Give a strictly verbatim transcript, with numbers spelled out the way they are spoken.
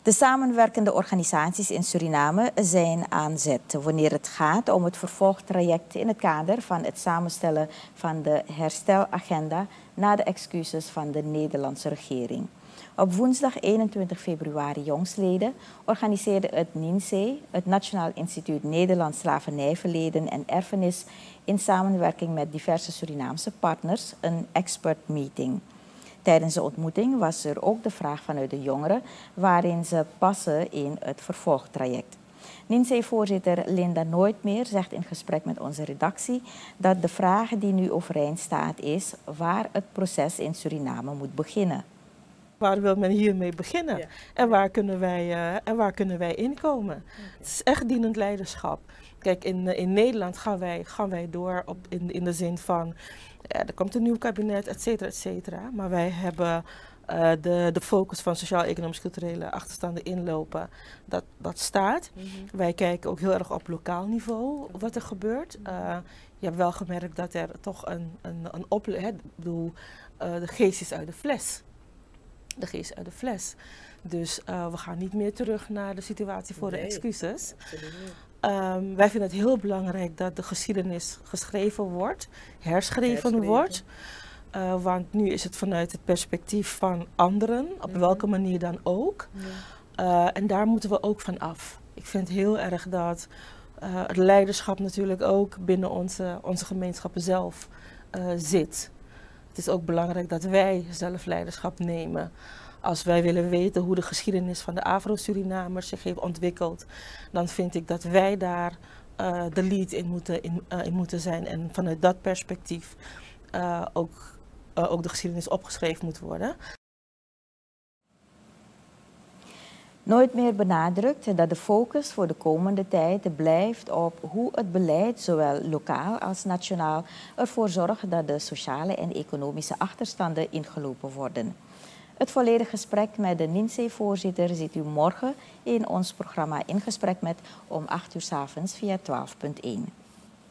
De samenwerkende organisaties in Suriname zijn aan zet wanneer het gaat om het vervolgtraject in het kader van het samenstellen van de herstelagenda na de excuses van de Nederlandse regering. Op woensdag eenentwintig februari jongstleden organiseerde het N I N S E, het Nationaal Instituut Nederlands Slavernijverleden en Erfenis, in samenwerking met diverse Surinaamse partners een expert meeting. Tijdens de ontmoeting was er ook de vraag vanuit de jongeren waarin ze passen in het vervolgtraject. N I N S E-voorzitter Linda Nooitmeer zegt in gesprek met onze redactie dat de vraag die nu overeind staat is waar het proces in Suriname moet beginnen. Waar wil men hiermee beginnen? Ja. En, waar kunnen wij, uh, en waar kunnen wij inkomen? Okay. Het is echt dienend leiderschap. Kijk, in, uh, in Nederland gaan wij, gaan wij door op, in, in de zin van, ja, er komt een nieuw kabinet, et cetera, et cetera. Maar wij hebben uh, de, de focus van sociaal-economisch-culturele achterstanden inlopen. Dat, dat staat. Mm-hmm. Wij kijken ook heel erg op lokaal niveau wat er gebeurt. Uh, je hebt wel gemerkt dat er toch een, een, een opleiding, ik bedoel, uh, de geest is uit de fles. De geest uit de fles. Dus uh, we gaan niet meer terug naar de situatie voor nee, de excuses. Um, wij vinden het heel belangrijk dat de geschiedenis geschreven wordt, herschreven, herschreven. wordt. Uh, want nu is het vanuit het perspectief van anderen, op mm-hmm. welke manier dan ook. Ja. Uh, en daar moeten we ook van af. Ik vind heel erg dat uh, het leiderschap natuurlijk ook binnen onze, onze gemeenschappen zelf uh, zit. Het is ook belangrijk dat wij zelf leiderschap nemen. Als wij willen weten hoe de geschiedenis van de Afro-Surinamers zich heeft ontwikkeld, dan vind ik dat wij daar uh, de lead in moeten, in, uh, in moeten zijn. En vanuit dat perspectief uh, ook, uh, ook de geschiedenis opgeschreven moet worden. Nooitmeer benadrukt dat de focus voor de komende tijd blijft op hoe het beleid, zowel lokaal als nationaal, ervoor zorgt dat de sociale en economische achterstanden ingelopen worden. Het volledige gesprek met de N I N S E-voorzitter ziet u morgen in ons programma In Gesprek Met om acht uur 's avonds via twaalf punt één.